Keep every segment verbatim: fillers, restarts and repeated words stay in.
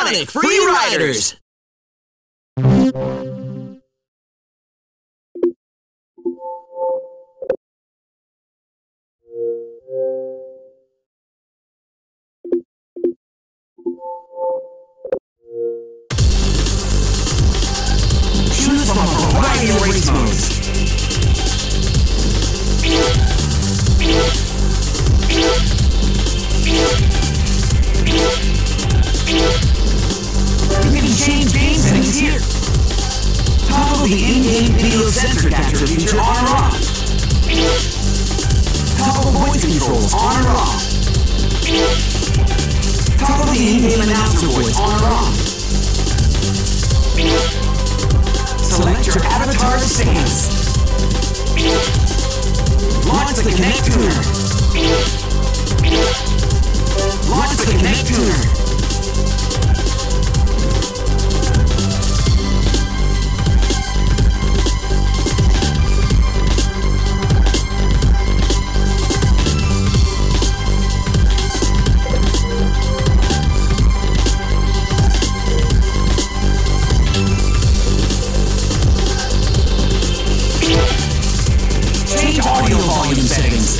Sonic Free Riders! Choose from a variety of race modes. You can change game settings here. Toggle the in-game video sensor capture feature on or off. Toggle voice controls on or off. Toggle the in-game announcer voice on or off. Select your avatar's stance. Launch the Kinect Tuner. Launch the Kinect Tuner. Change audio volume settings.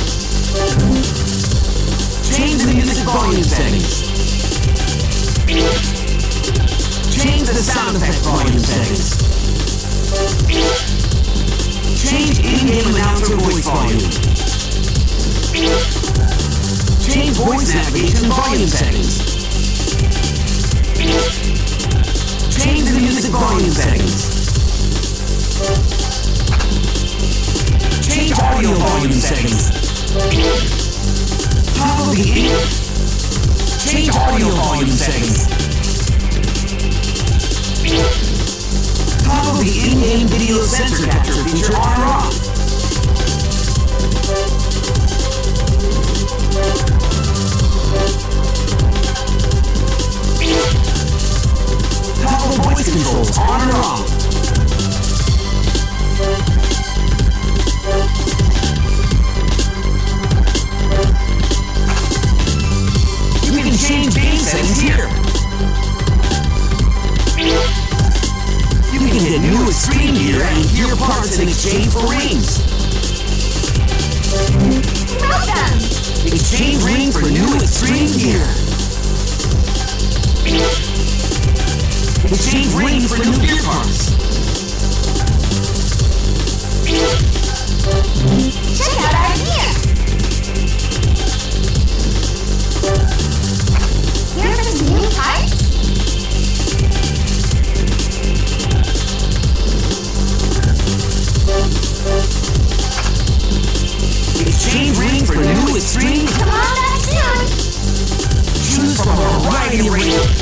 Change the music volume settings. Change the sound effect volume settings. Change in-game announcer voice volume. Change voice navigation volume settings. Change the music volume settings. Change audio volume settings. Toggle the in. Change audio volume settings. Toggle the in-game video sensor capture feature on or off. Toggle voice controls on or off. You can change game settings here. You can get new extreme gear and gear parts in exchange for rings. Welcome! Exchange rings for new extreme gear. Exchange rings for new gear parts. Check out our gear! Here for some new parts? Exchange rings for new extreme. Come on back soon! Choose from a variety of rings.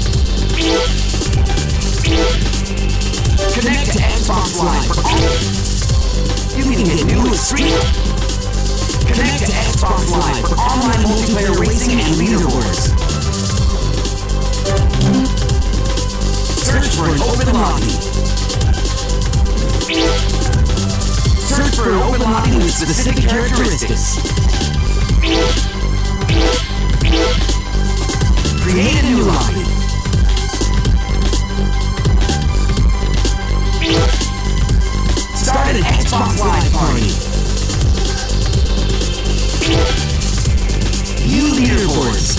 Connect to Xbox Live for all. You can get new extreme. Connect to Xbox Live for online multiplayer racing and leaderboards. Search for an open lobby. Search for an open lobby with specific characteristics. Create a new lobby. Start an Xbox Live party. View leaderboards.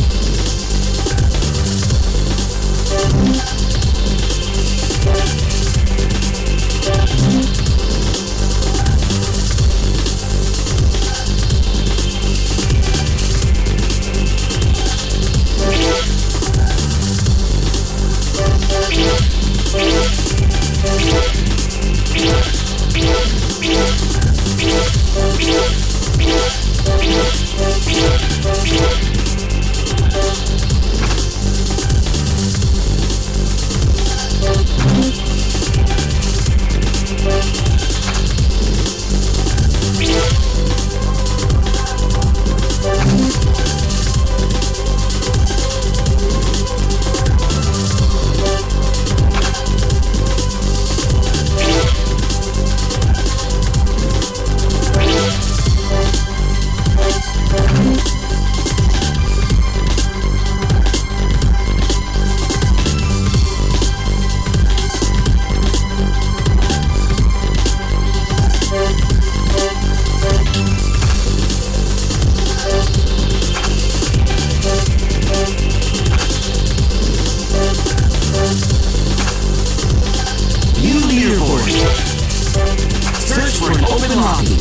lobby.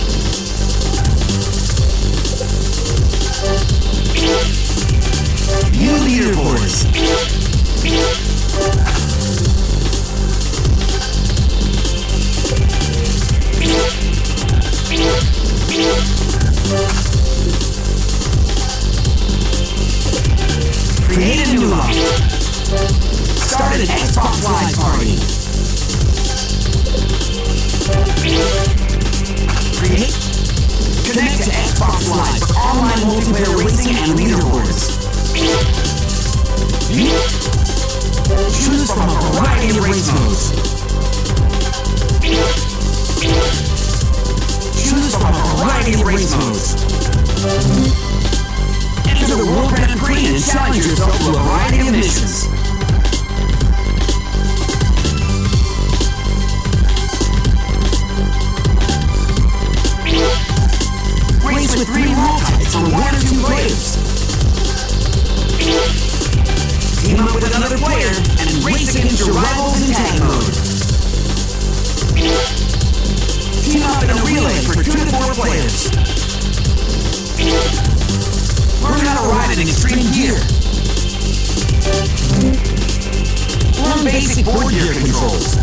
View leaderboards. Create a new lobby. Start an Xbox Live party. Create. Connect to Xbox Live for online multiplayer racing and leaderboards. Choose from a variety of race modes. Choose from a variety of race modes. Enter the World Grand Prix and challenge yourself to a variety of missions. Race with three rule types for one or two players. Team up with another player and race against your rivals in tag mode. Team up in a relay for two to four players. Learn how to ride in extreme gear. Learn basic board gear controls.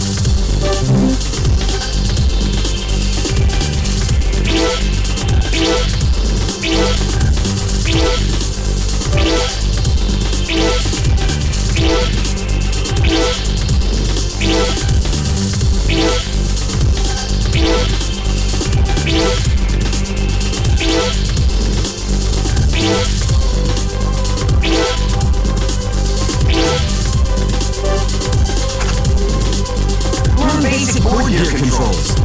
Learn basic board gear controls.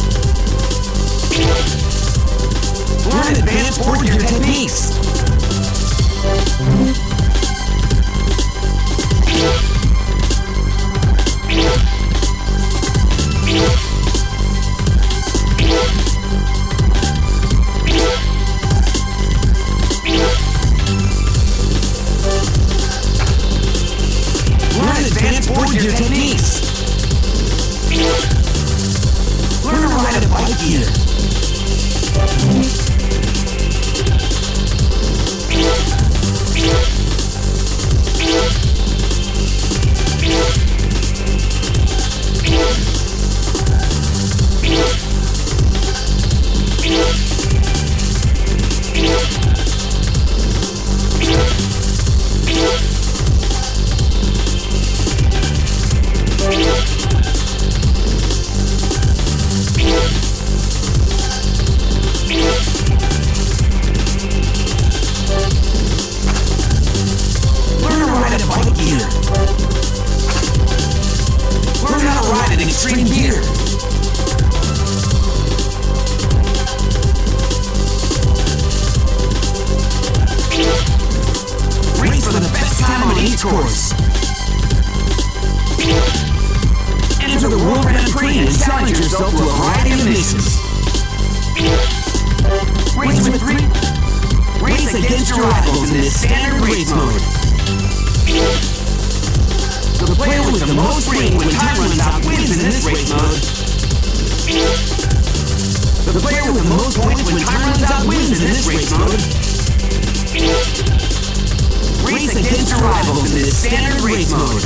Learn advanced board gear techniques. Learn advanced board gear techniques. Learn to ride a bike gear. Learn to ride a bike gear. Learn how to ride in extreme gear. Race for the best time on each course. Enter the World Grand Prix and challenge yourself to a variety of missions. Race with three. Race against your rivals in this standard race mode. The player with the most ring when time runs out wins in this race mode. The player with the most points when time runs out wins in this race mode. Race against your rivals in this standard race mode.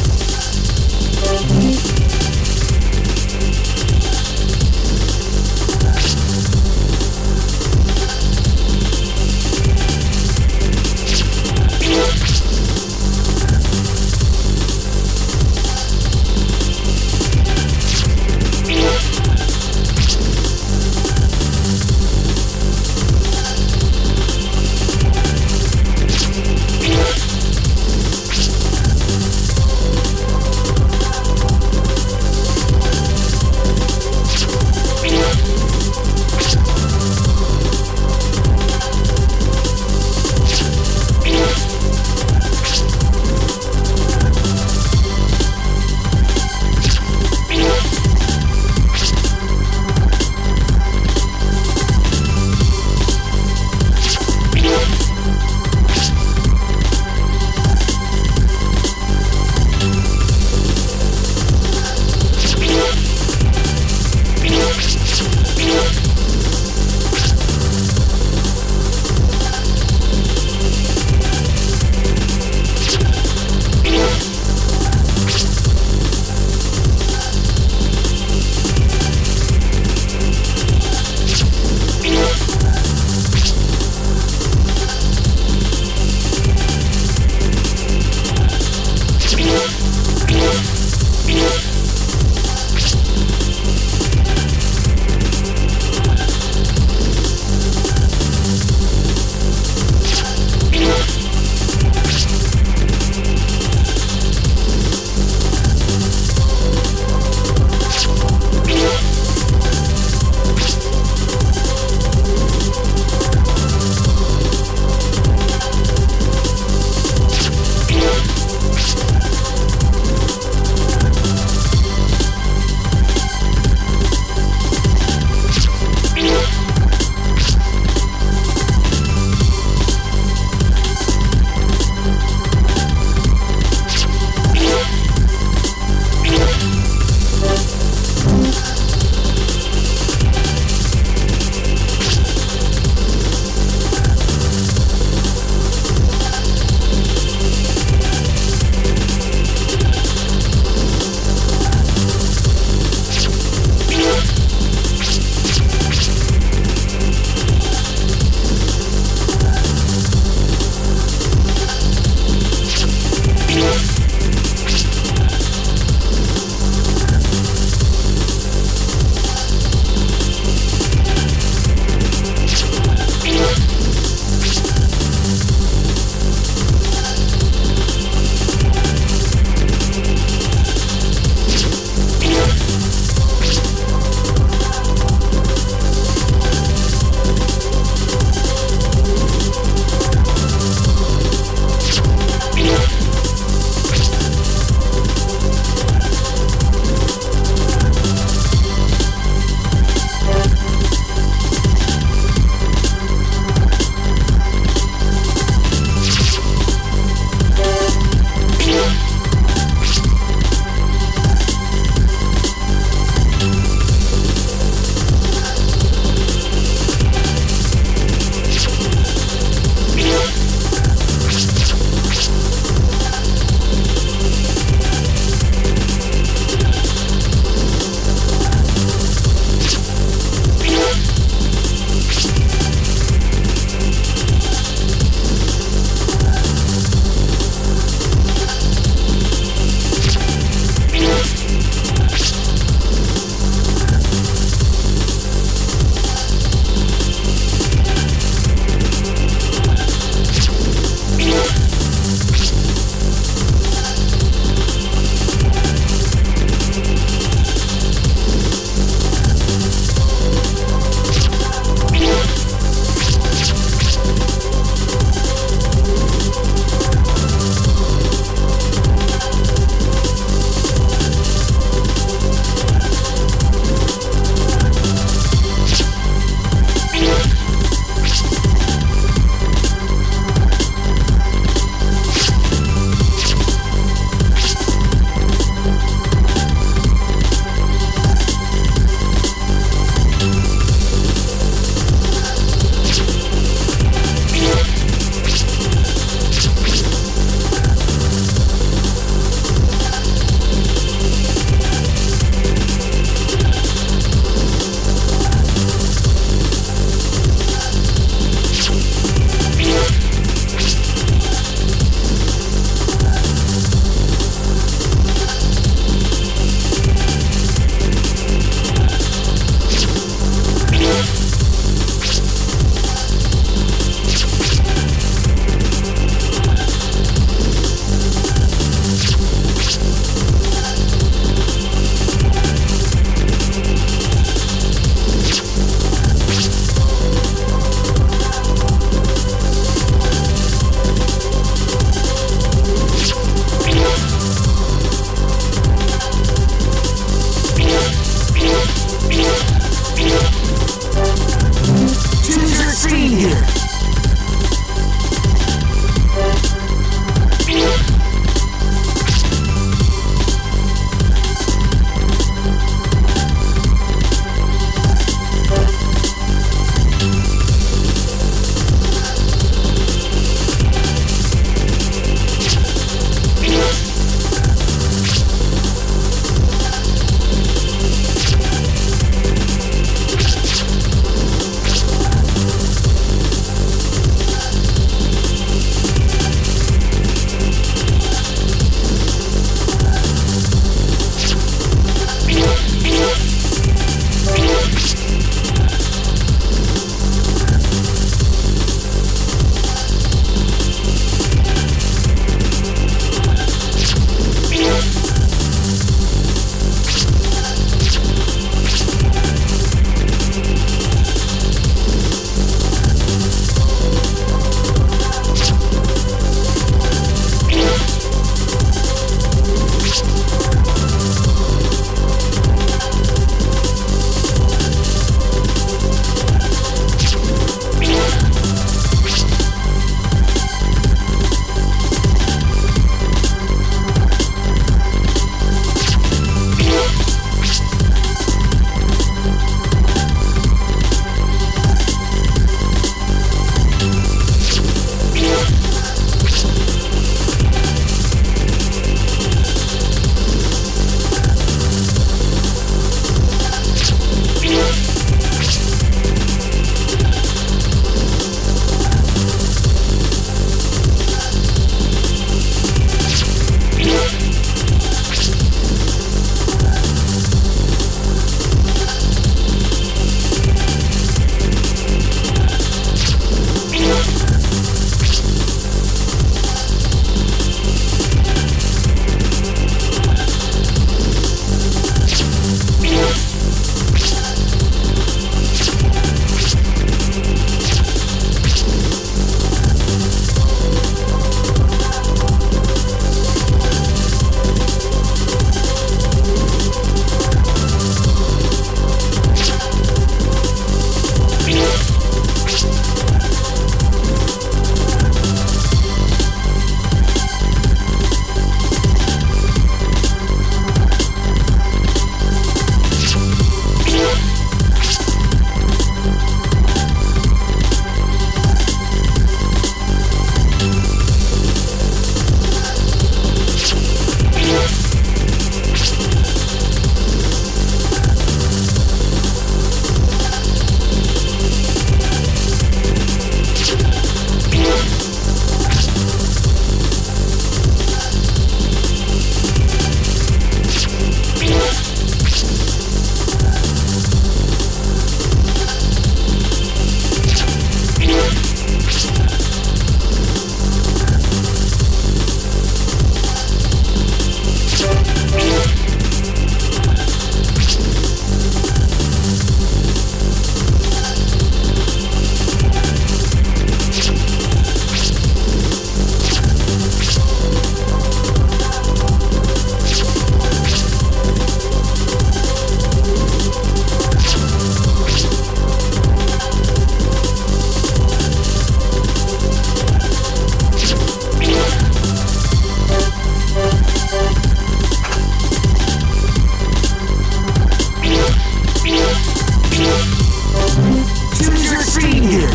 Choose your screen here.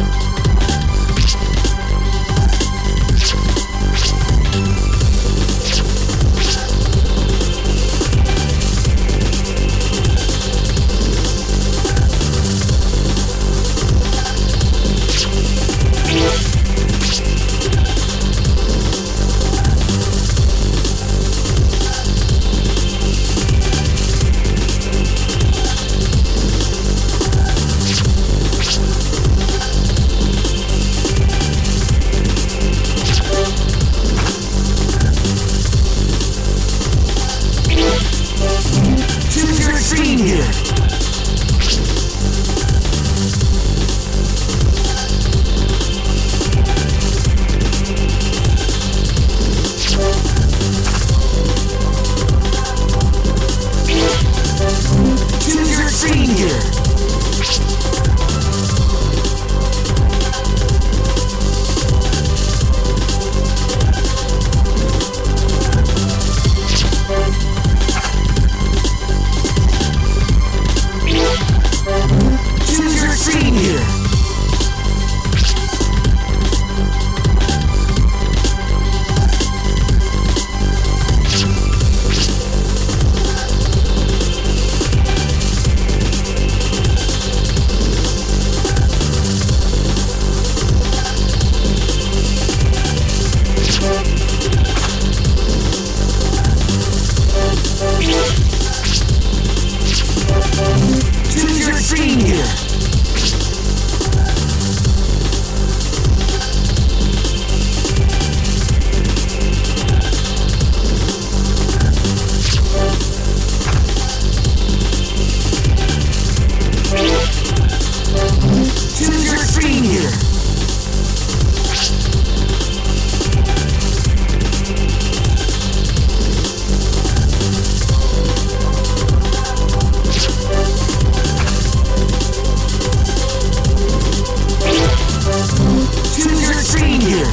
Choose your screen here. Choose your screen here. Choose your screen here. Choose your screen here. Choose your screen here. Choose your screen here.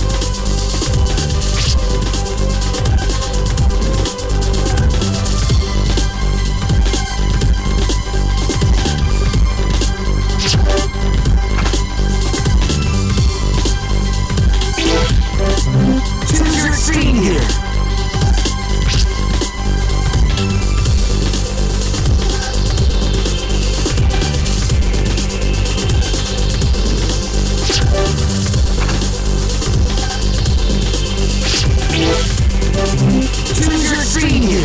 Choose your screen here. Choose your screen here.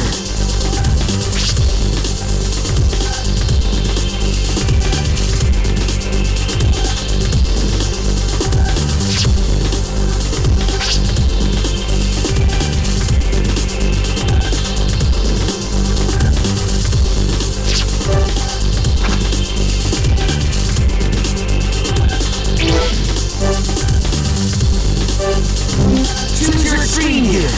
Choose your screen here.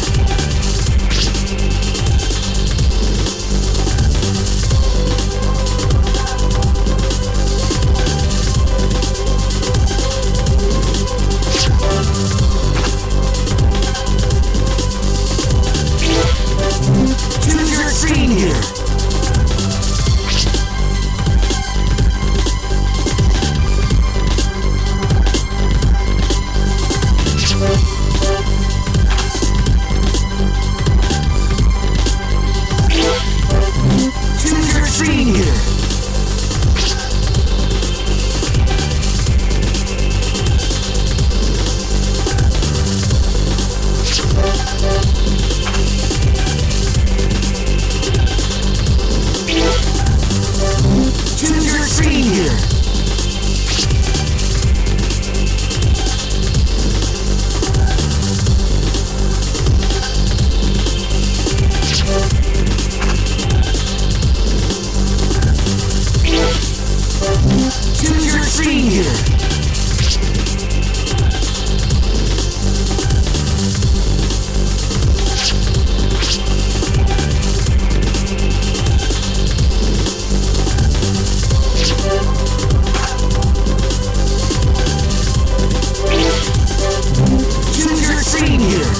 Choose your screen here. Choose your screen here. Choose your screen here. Choose your screen here. Choose your screen here.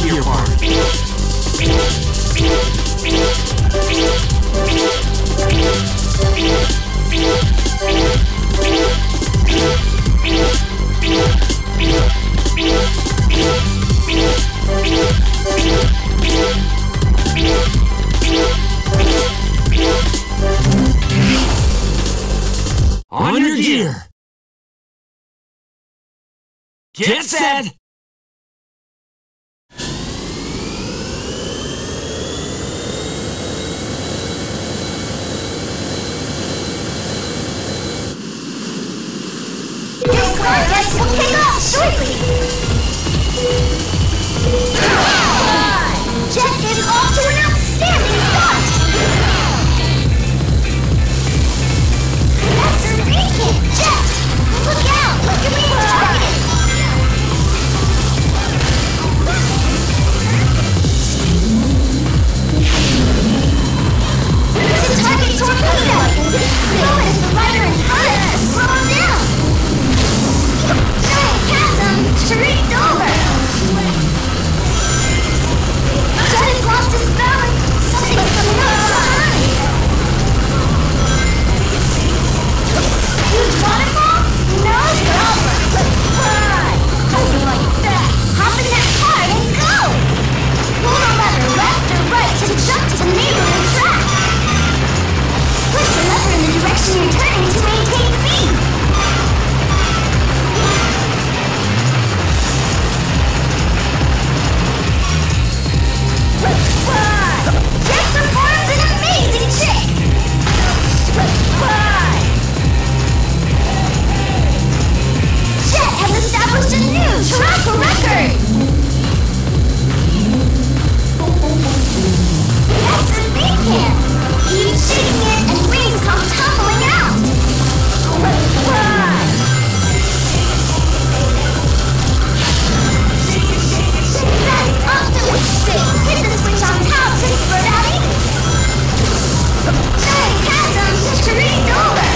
gear part. On your gear. Get set. This contest will kick off shortly! Jet is off to an outstanding start! That's a recant! Jet! Look out! Look at me targeted! It's a target torpedo! Go is the rider in front! Slow him down! Giant chasm streaked over! Jet has lost his balance! Something's coming up behind! Huge waterfall? No problem! Fly! Hold me like that! Hop in that car and go! Pull the lever left or right to jump to the neighboring track! Push the lever in the direction you're turning to maintain speed! Jet performs an amazing trick! Jet has established a new track record! That's a big can! Keep shaking it and wings come tumbling out! That's off the wish stick! Hit the switch on top to spurt out ink! Giant chasm streaked over!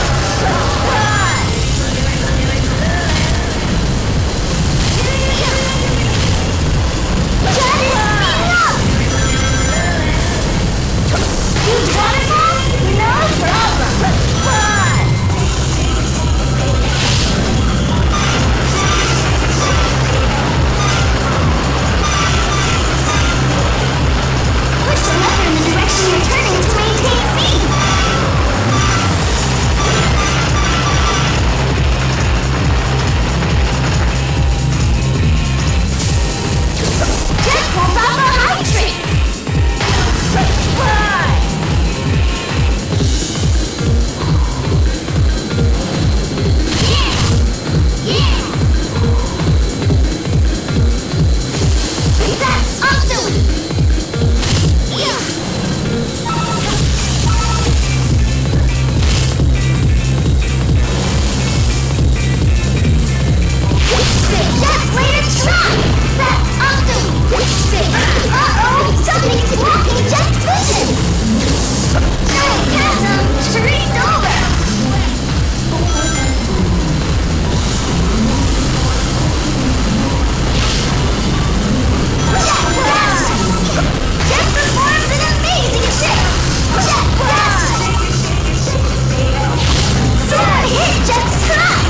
Jet is speeding up! Huge waterfall? No problem! Push the lever in the direction you're turning to maintain speed! Jet pulls off a high trick! Yeah! Yeah! That's awesome! Yeah! Jet's later try! That's awesome! Uh-oh! Something's blocking Jet's vision! Giant chasm streaked over! Jet blast! Jet performs an amazing trick! Jet blast! Someone hit Jet's track!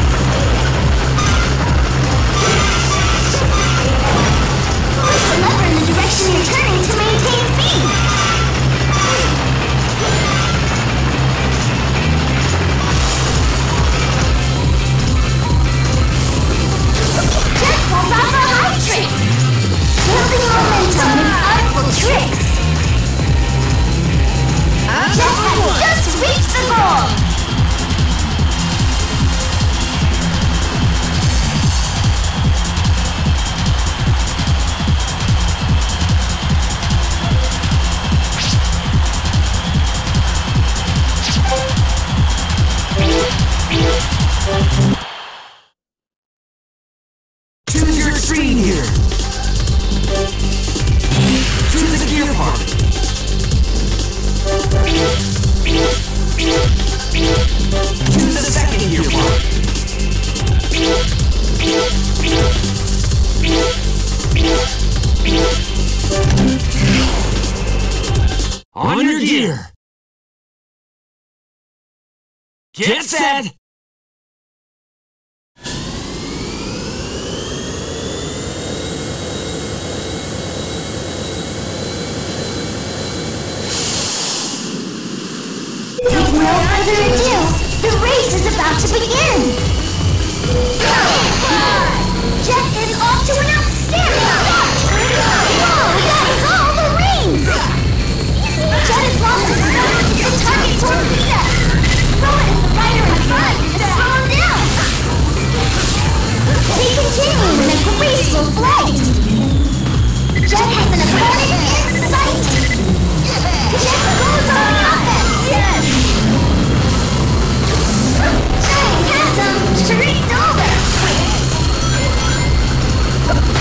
Push the lever in the direction you're turning to maintain speed! Jet pulls off a high trick! Building momentum with artful tricks! Jet has just reached the goal! Choose your screen here. Choose a gear part. On your gear. Get set. With no further ado, the race is about to begin! Jet is off to an outstanding start! Whoa, that is all the rings! Jet has lost his ability to target toward Vita! Rowan is the rider in front to slow him down! They continue in a graceful flight! Jet has an opponent in sight! Jet goes on the offense! Yes! Giant Chasm streaked over!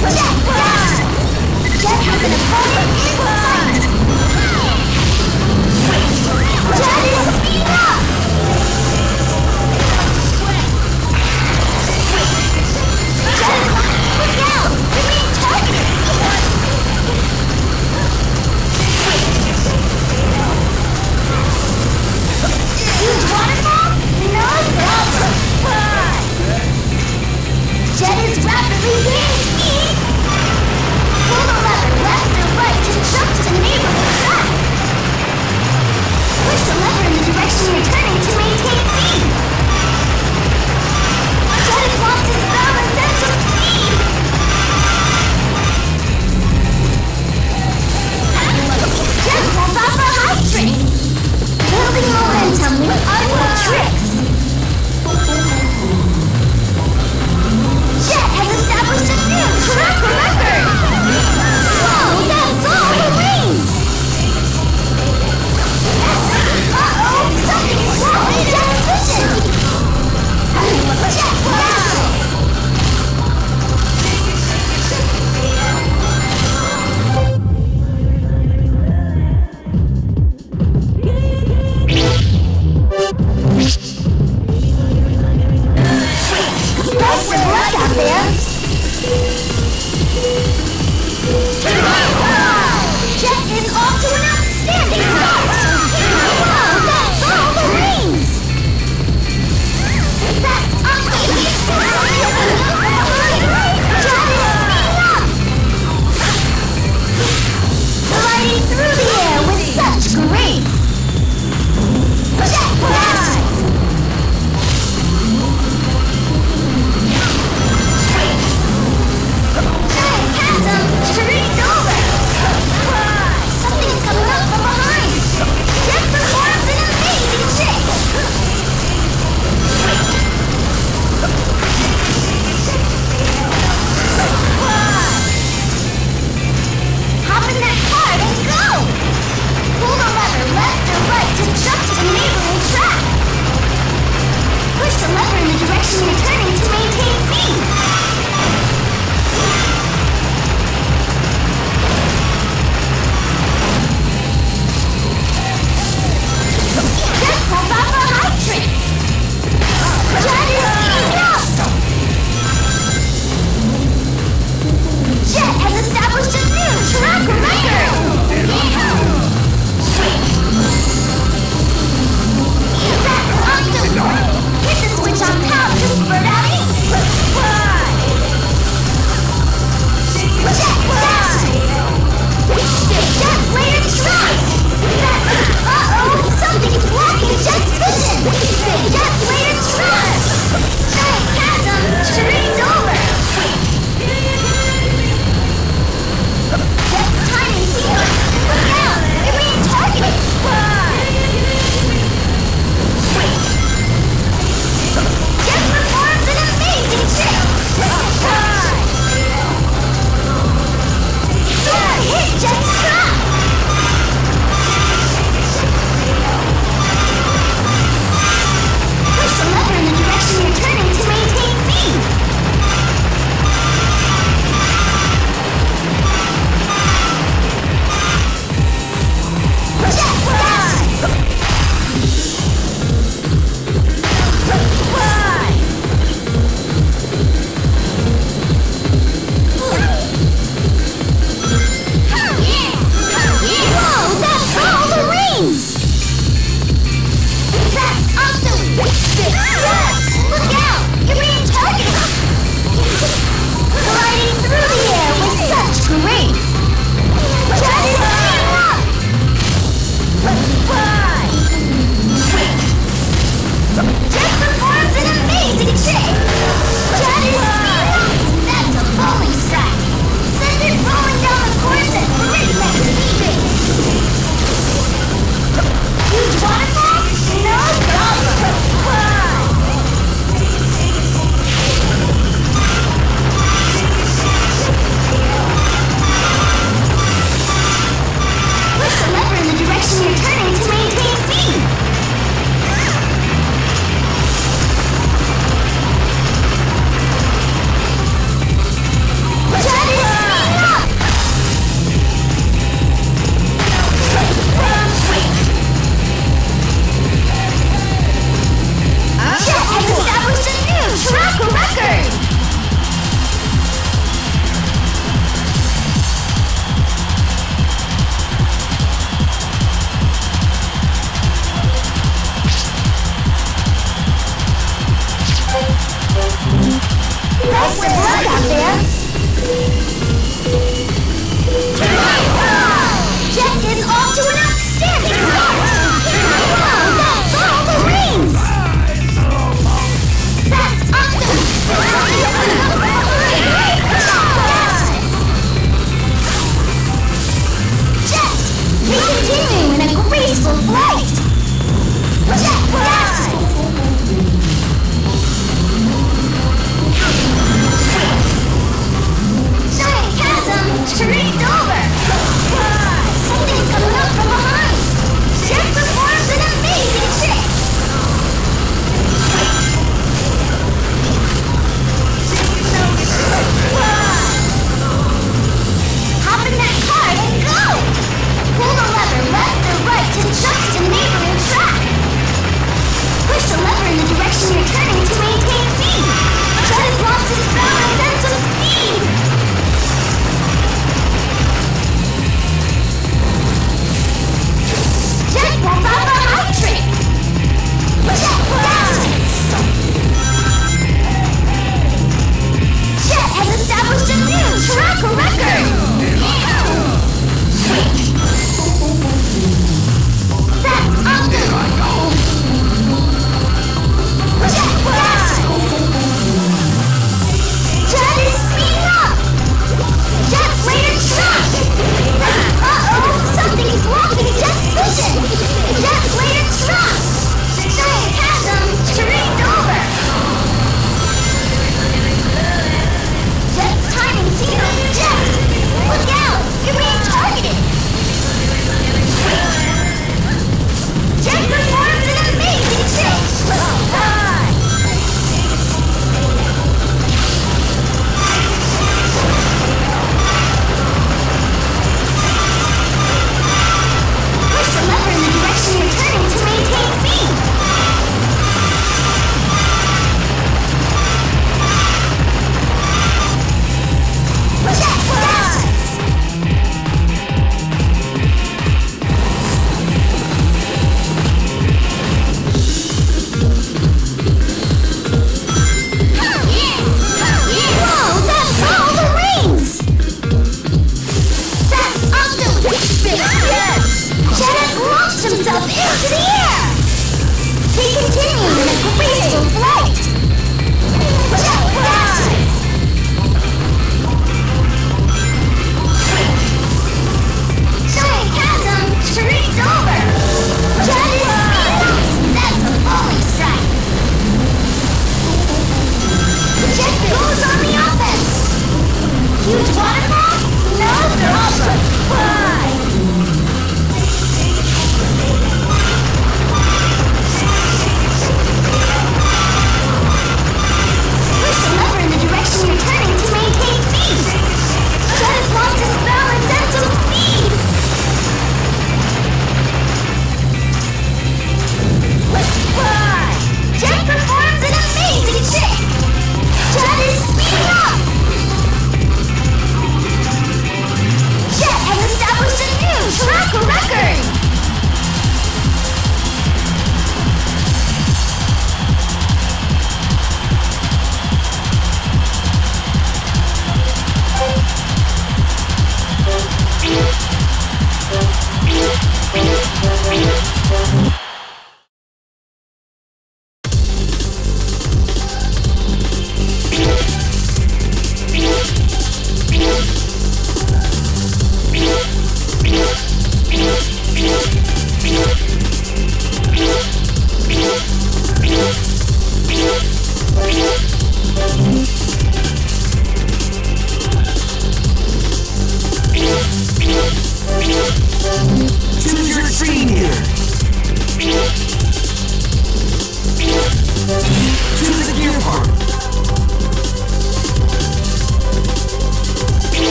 Jet down! Jet has an opponent in sight! Jet is speeding up! Jet is put down! You're being targeted! Huge waterfall? No problem! Fine! Jet is rapidly gaining speed! Pull the lever left or right to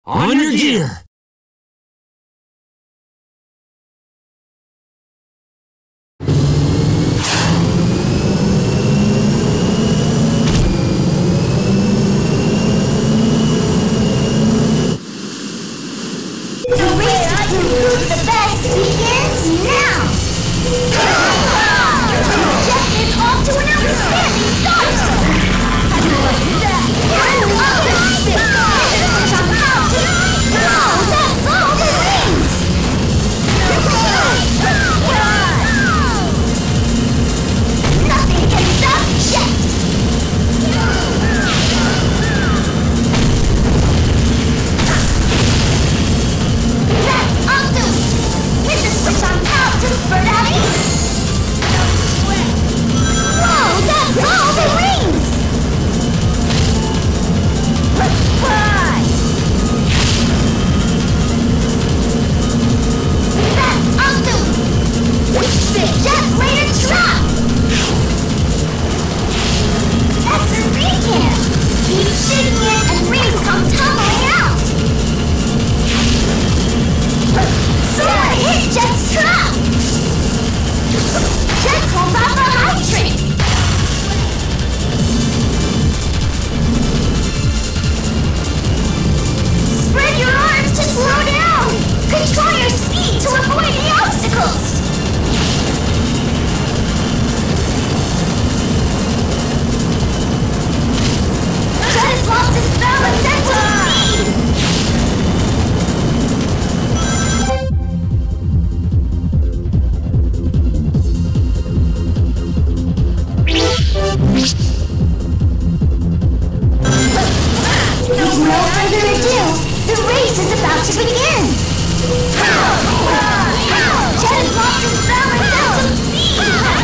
On your gear! The race to prove the best begins now! Jeff is off to an outstanding start! How do you like that? Wow, that's all the rings! Nothing can stop Jeff! That's awesome! With the switch on top to spurt out ink! Whoa, that's all the rings! Let's fly! That's awesome! Just way to drop! That's a recap! Keep shaking it and rings come tumbling out! Someone hit Jet's trap! Jet pulls off a high trick! Spread your arms to slow down! Control your speed to avoid the obstacles! Jet has lost his balance and speed! With no further ado, the race is about to begin! Jet has lost his balance and some speed!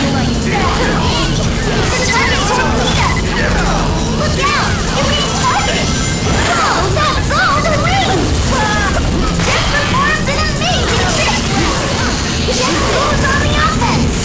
It's a target torpedo! Look out! It may target! Whoa, that's all the rings! Jet performs an amazing trick! Jet goes on the offense!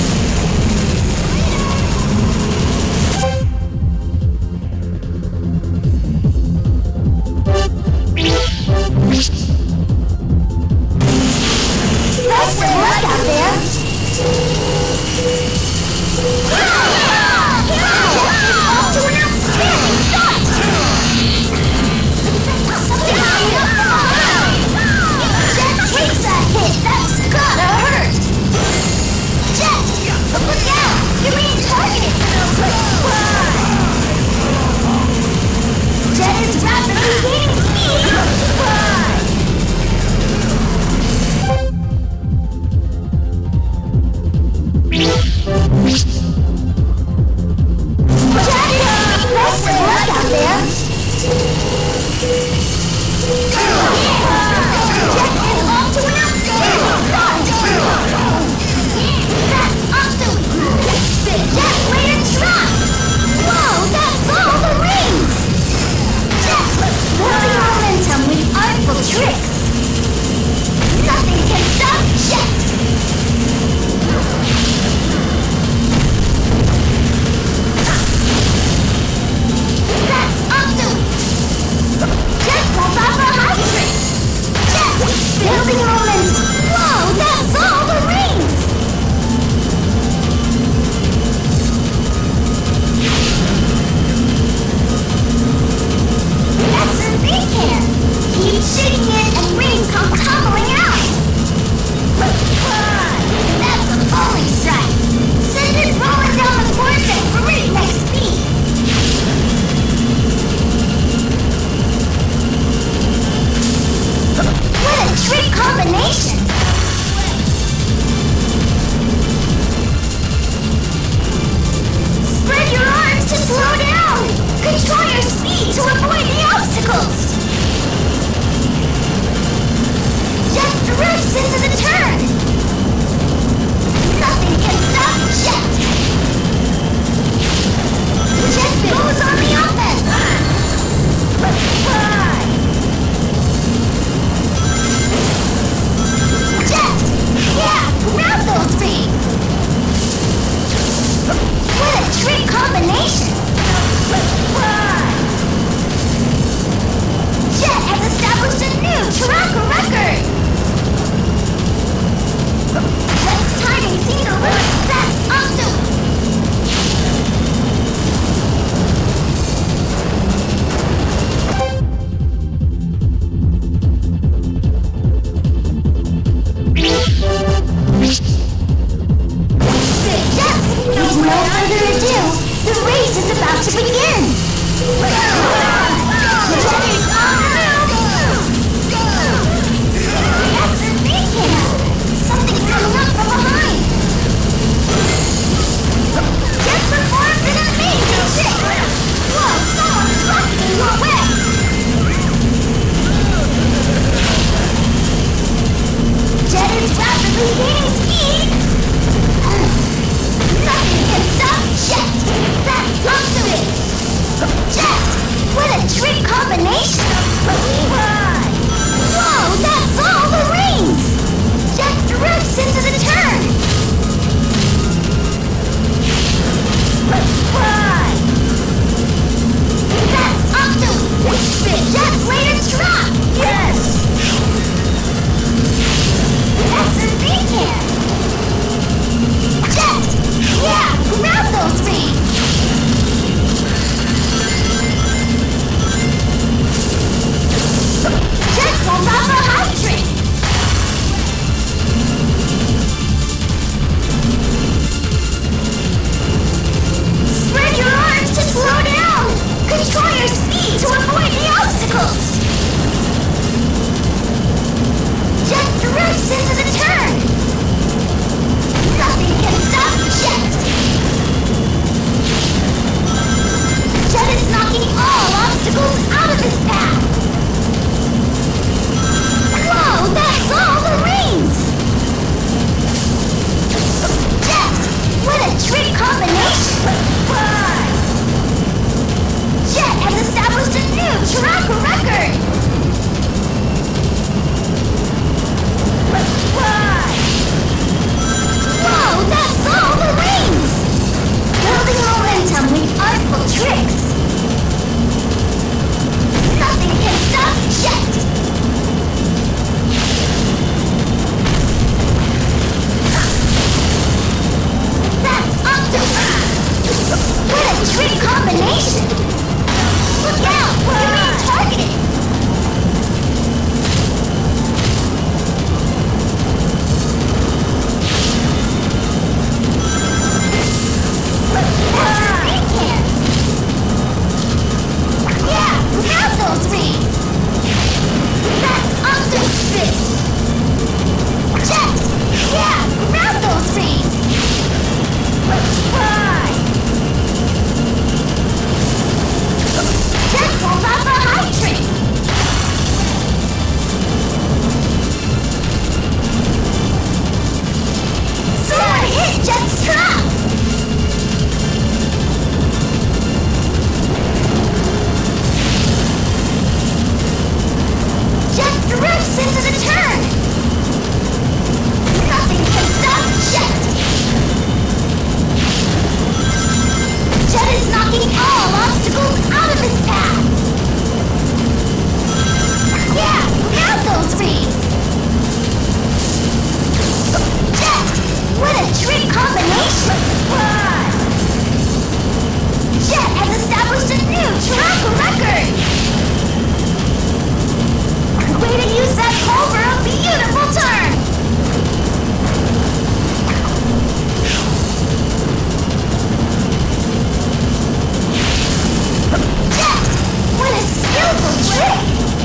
drifts into the turn. Nothing can stop Jet. Jet is knocking all obstacles out of his path. Whoa, that's all the rings! Jet, what a trick combination! Jet has established a new track record! Whoa, that's all the rings! Building momentum with artful tricks! Nothing can stop Jet! That's Octopus! What a trick combination! Look out! You're being targeted! That's a big can! Yeah! Grab those rings! That's Octopus! Jet! Yeah! Grab those rings! Jet pulls off a high trick! Sword hit Jet's trap! Jet drifts into the turn! Nothing can stop Jet! Jet is knocking all obstacles out of his path! Yeah! Grab those rings! Jet! What a trick combination! Jet has established a new track record! Way to use that pole for a beautiful turn! Jet! What a skillful trick!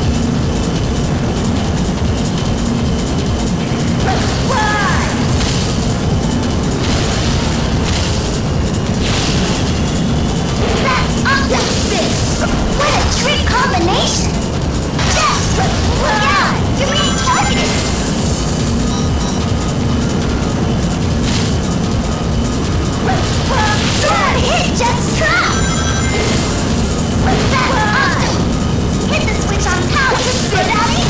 That's Octopus! What a trick combination! Jet! Look out! You're being targeted! Sword hit Jet's trap! That's Octopus! Hit the switch on power to spit out ink!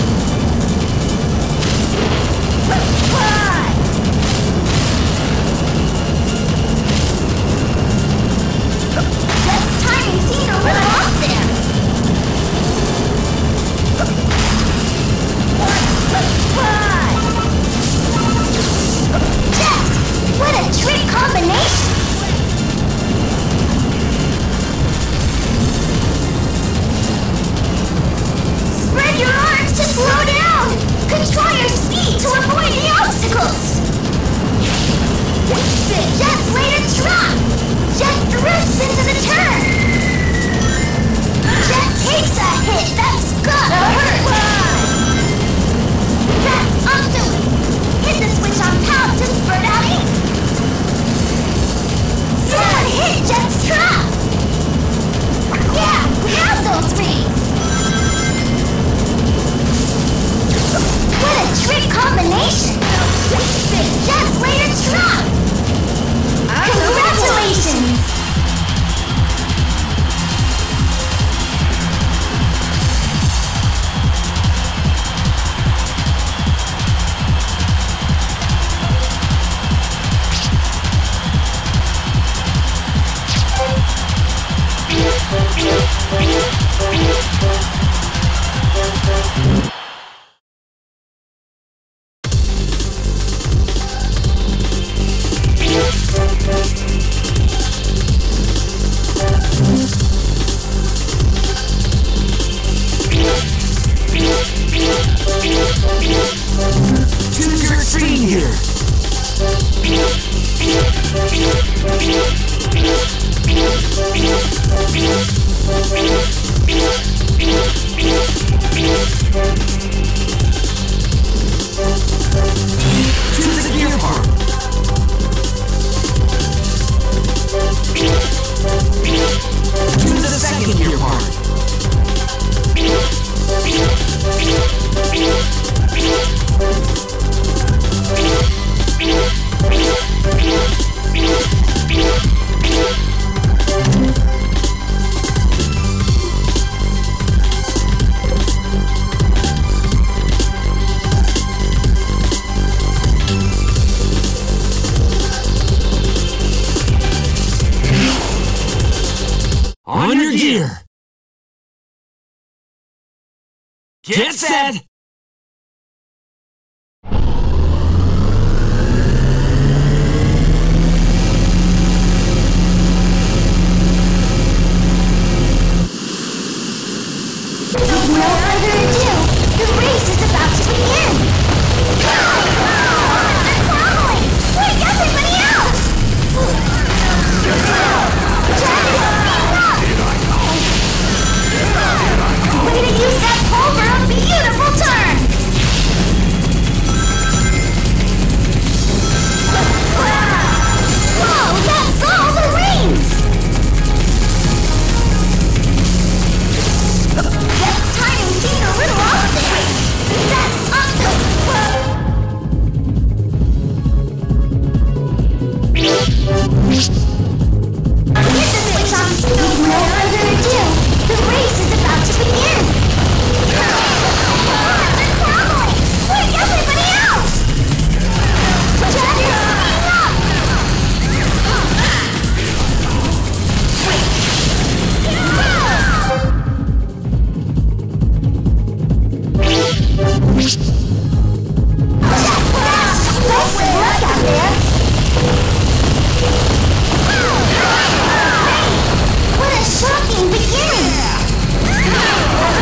Jet's timing seemed a little off there! Jet! What a trick combination! Spread your arms to slow down! Control your speed to avoid the obstacles! Jet's later drop! Jet drifts into the turn! Jet takes a hit that's gotta hurt! That's Octopus! Hit the switch on top to spurt out ink! Sword hit Jet's trap! Yeah! Grab those rings! What a trick combination! Jet's later trap! Congratulations! Choose your extreme here. Thank you. second gear part. On your gear. Get set. With no further ado, the race is about to begin! They're crumbling! Wake everybody else! Way to use that pole for a beautiful turn! Whoa, that's all the rings! That timing seemed a little off there! That's Get the switch on! With no further ado, the race is about to begin! They're crumbling! Wake everybody else! Jack is speeding up! Best of luck out there! What a shocking beginning!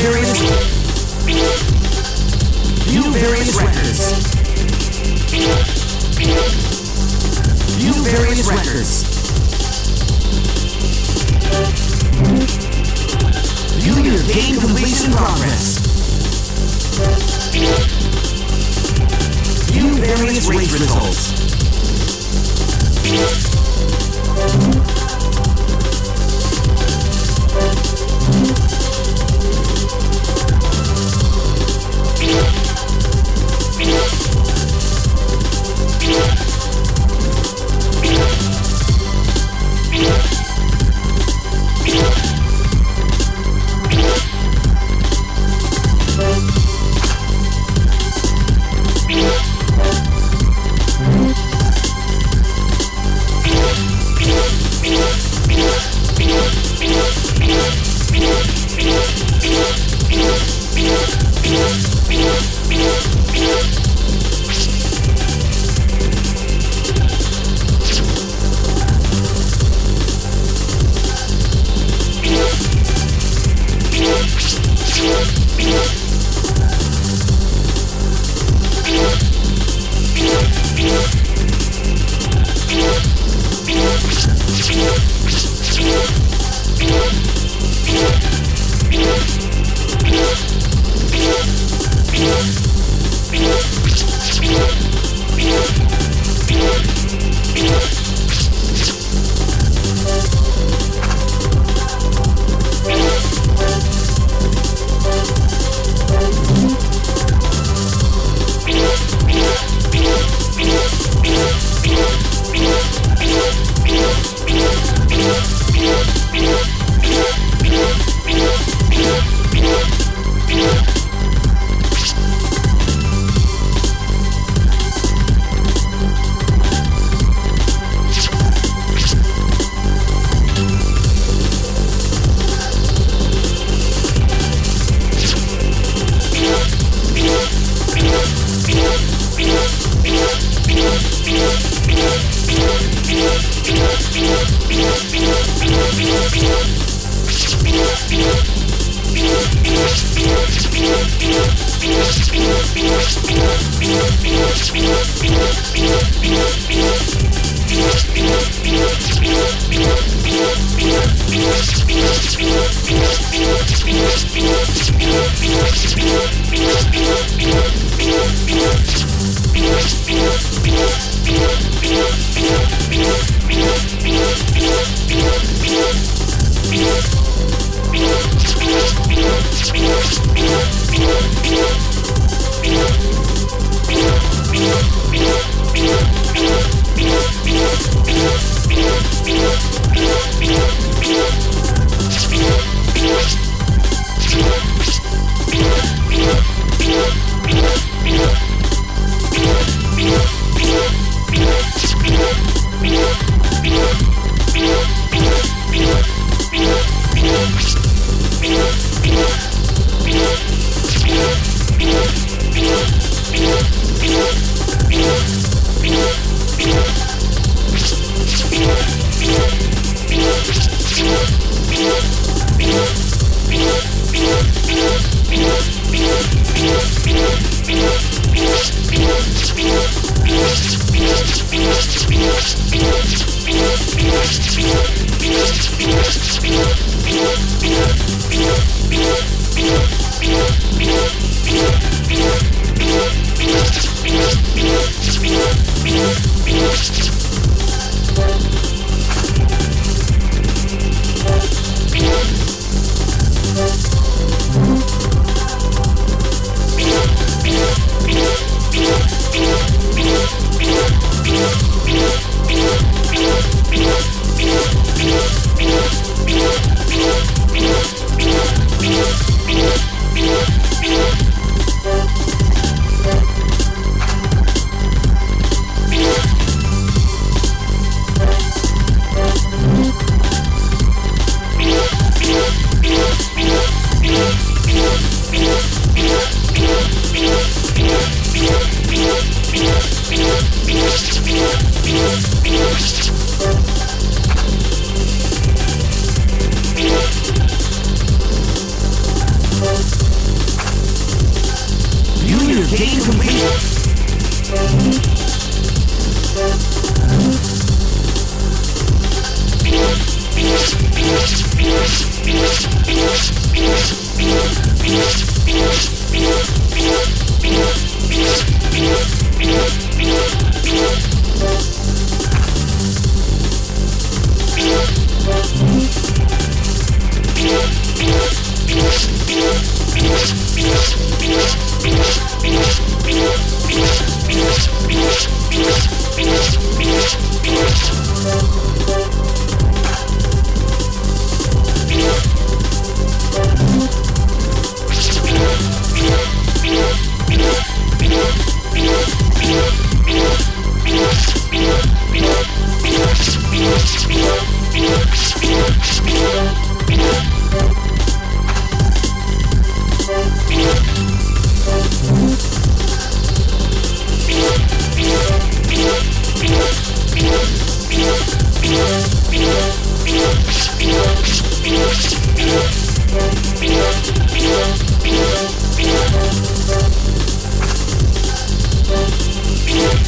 various View various records. View various records. View your game completion progress. View various race results.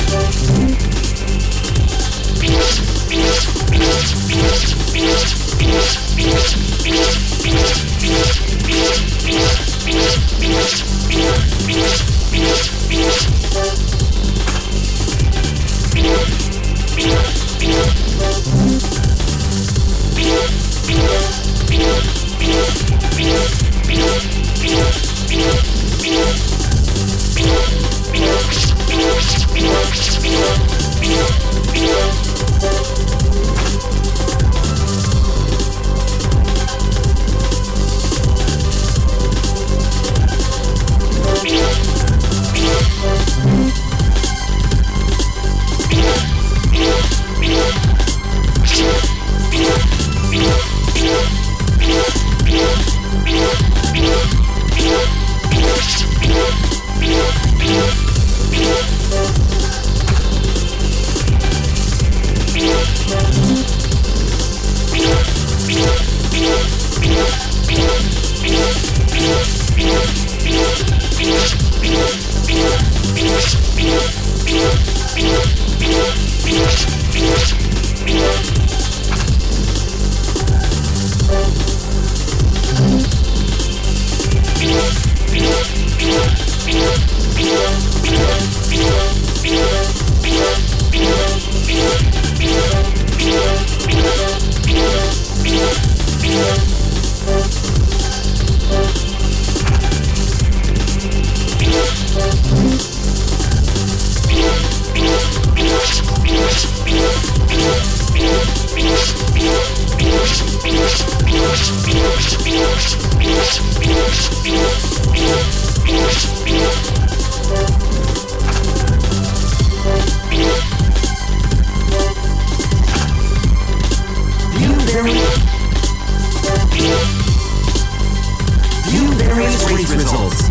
View various race results.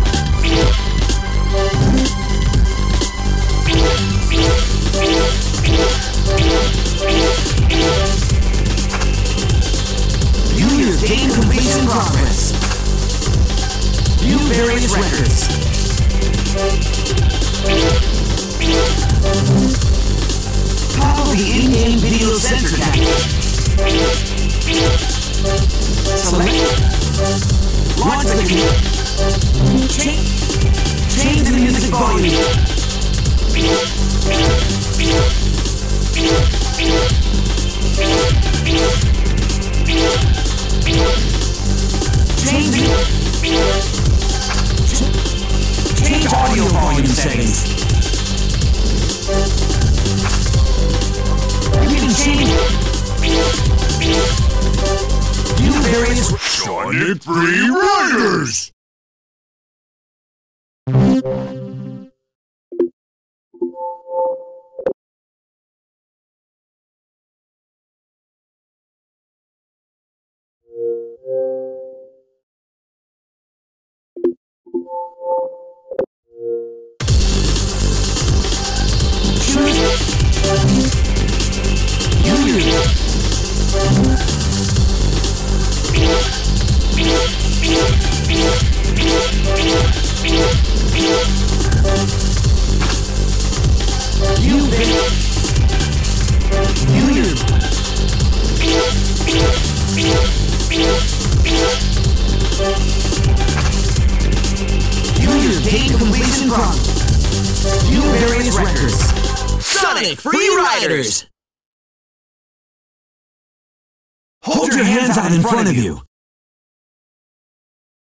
View your game completion progress. View various records. Toggle the in-game video center tab. Select. Launch the game. Change, change the music volume. Change, change audio volume settings. You can change. View various Sonic Free Riders! Sonic Free Riders! Hold your hands out in front of you.